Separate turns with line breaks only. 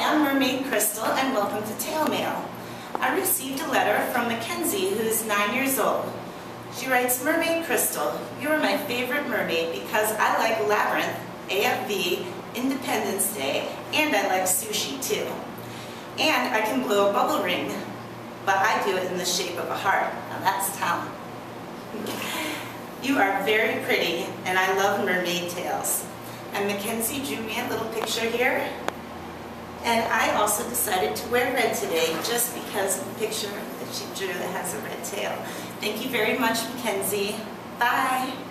I'm Mermaid Crystal, and welcome to Tail Mail. I received a letter from McKenzie, who's 9 years old. She writes, Mermaid Crystal, you are my favorite mermaid because I like Labyrinth, AFV, Independence Day, and I like sushi too. And I can blow a bubble ring, but I do it in the shape of a heart. Now that's talent. You are very pretty, and I love mermaid tales. And McKenzie drew me a little picture here. And I also decided to wear red today just because of the picture that she drew that has a red tail. Thank you very much, McKenzie. Bye.